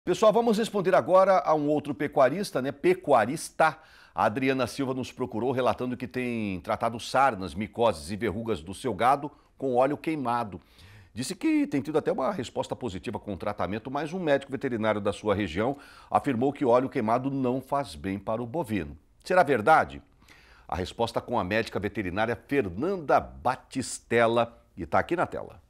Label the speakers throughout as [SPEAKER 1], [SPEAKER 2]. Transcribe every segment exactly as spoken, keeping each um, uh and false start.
[SPEAKER 1] Pessoal, vamos responder agora a um outro pecuarista, né? Pecuarista. A Adriana Silva nos procurou relatando que tem tratado sarnas, micoses e verrugas do seu gado com óleo queimado. Disse que tem tido até uma resposta positiva com o tratamento, mas um médico veterinário da sua região afirmou que o óleo queimado não faz bem para o bovino. Será verdade? A resposta com a médica veterinária Fernanda Batistella e está aqui na tela.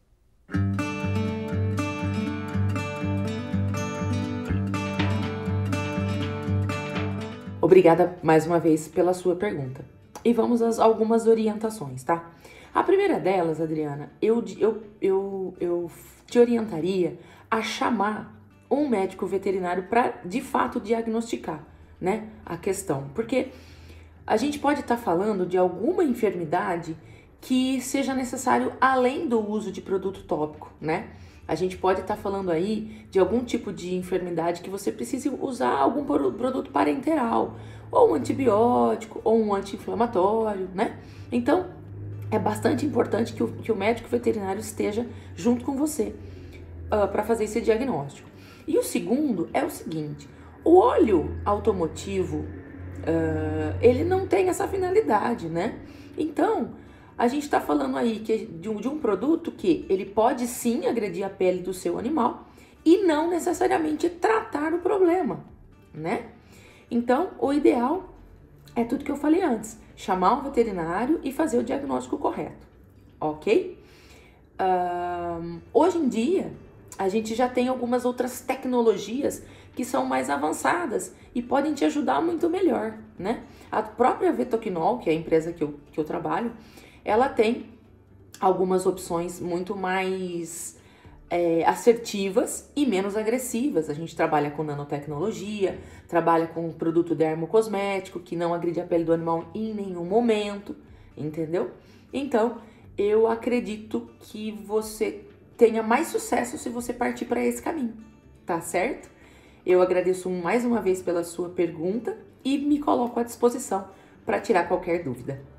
[SPEAKER 2] Obrigada mais uma vez pela sua pergunta. E vamos às algumas orientações, tá? A primeira delas, Adriana, eu, eu, eu, eu te orientaria a chamar um médico veterinário para, de fato, diagnosticar, né, a questão. Porque a gente pode estar tá falando de alguma enfermidade que seja necessário além do uso de produto tópico, né? A gente pode estar tá falando aí de algum tipo de enfermidade que você precise usar algum produto parenteral, ou um antibiótico, ou um anti-inflamatório, né? Então, é bastante importante que o, que o médico veterinário esteja junto com você uh, para fazer esse diagnóstico. E o segundo é o seguinte: o óleo automotivo, uh, ele não tem essa finalidade, né? Então, a gente está falando aí que de, um, de um produto que ele pode sim agredir a pele do seu animal e não necessariamente tratar o problema, né? Então, o ideal é tudo que eu falei antes: chamar um veterinário e fazer o diagnóstico correto, ok? Uh, hoje em dia, a gente já tem algumas outras tecnologias que são mais avançadas e podem te ajudar muito melhor, né? A própria Vetoquinol, que é a empresa que eu, que eu trabalho, ela tem algumas opções muito mais é, assertivas e menos agressivas. A gente trabalha com nanotecnologia, trabalha com produto dermocosmético que não agride a pele do animal em nenhum momento, entendeu? Então, eu acredito que você tenha mais sucesso se você partir para esse caminho, tá certo? Eu agradeço mais uma vez pela sua pergunta e me coloco à disposição para tirar qualquer dúvida.